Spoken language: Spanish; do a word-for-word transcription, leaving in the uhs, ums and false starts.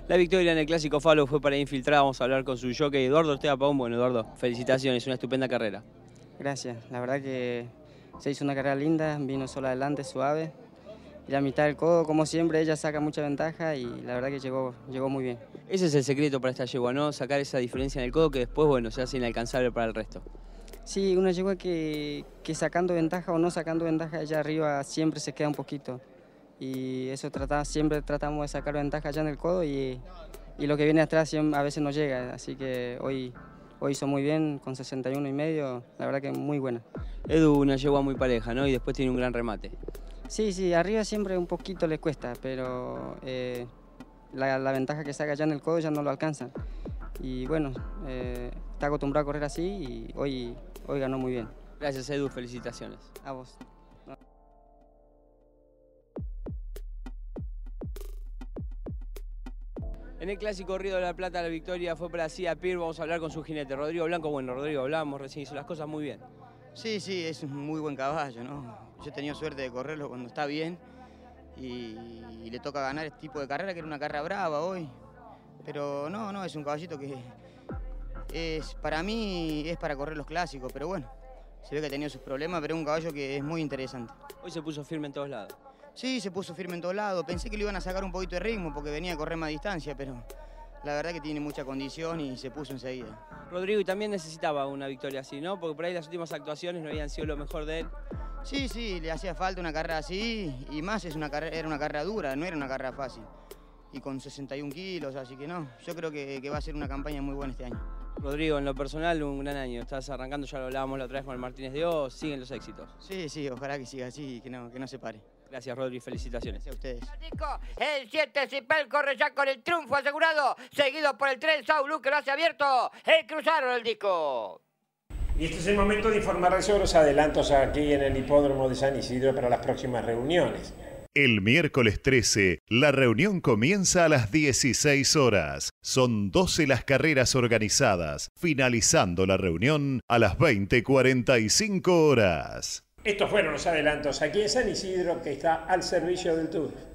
La victoria en el Clásico Falo fue para Infiltrada. Vamos a hablar con su jockey Eduardo Ortega Pavón. Bueno, Eduardo, felicitaciones, una estupenda carrera. Gracias, la verdad que se hizo una carrera linda, vino sola adelante, suave. Y la mitad del codo, como siempre, ella saca mucha ventaja y la verdad que llegó, llegó muy bien. Ese es el secreto para esta yegua, ¿no? Sacar esa diferencia en el codo que después, bueno, se hace inalcanzable para el resto. Sí, una yegua que, que sacando ventaja o no sacando ventaja, allá arriba siempre se queda un poquito. Y eso trata, siempre tratamos de sacar ventaja allá en el codo y, y lo que viene atrás a veces no llega. Así que hoy, hoy hizo muy bien, con sesenta y uno y medio, la verdad que muy buena. Edu, una yegua muy pareja, ¿no? Y después tiene un gran remate. Sí, sí, arriba siempre un poquito le cuesta, pero eh, la, la ventaja que saca allá en el codo ya no lo alcanzan. Y bueno, eh, está acostumbrado a correr así y hoy, hoy ganó muy bien. Gracias, Edu, felicitaciones. A vos. En el Clásico Río de la Plata la victoria fue para Cia Pir. Vamos a hablar con su jinete, Rodrigo Blanco. Bueno, Rodrigo, hablábamos recién, hizo las cosas muy bien. Sí, sí, es un muy buen caballo, ¿no? Yo he tenido suerte de correrlo cuando está bien y, y le toca ganar este tipo de carrera, que era una carrera brava hoy. Pero no, no, es un caballito que es, para mí es para correr los clásicos, pero bueno, se ve que ha tenido sus problemas, pero es un caballo que es muy interesante. Hoy se puso firme en todos lados. Sí, se puso firme en todos lados. Pensé que le iban a sacar un poquito de ritmo porque venía a correr más distancia, pero la verdad que tiene mucha condición y se puso enseguida. Rodrigo, y también necesitaba una victoria así, ¿no? Porque por ahí las últimas actuaciones no habían sido lo mejor de él. Sí, sí, le hacía falta una carrera así y más es una carrera, era una carrera dura, no era una carrera fácil. Y con sesenta y un kilos, así que no, yo creo que, que va a ser una campaña muy buena este año. Rodrigo, en lo personal, un gran año. Estás arrancando, ya lo hablábamos la otra vez con el Martínez de Oz, siguen los éxitos. Sí, sí, ojalá que siga así y que no, que no se pare. Gracias, Rodri, felicitaciones. Gracias a ustedes. El siete Cipel corre ya con el triunfo asegurado, seguido por el tres Saulu que lo hace abierto. El cruzaron el disco. Y este es el momento de informarles sobre los adelantos aquí en el hipódromo de San Isidro para las próximas reuniones. El miércoles trece, la reunión comienza a las dieciséis horas. Son doce las carreras organizadas, finalizando la reunión a las veinte cuarenta y cinco horas. Estos fueron los adelantos aquí en San Isidro, que está al servicio del Tour.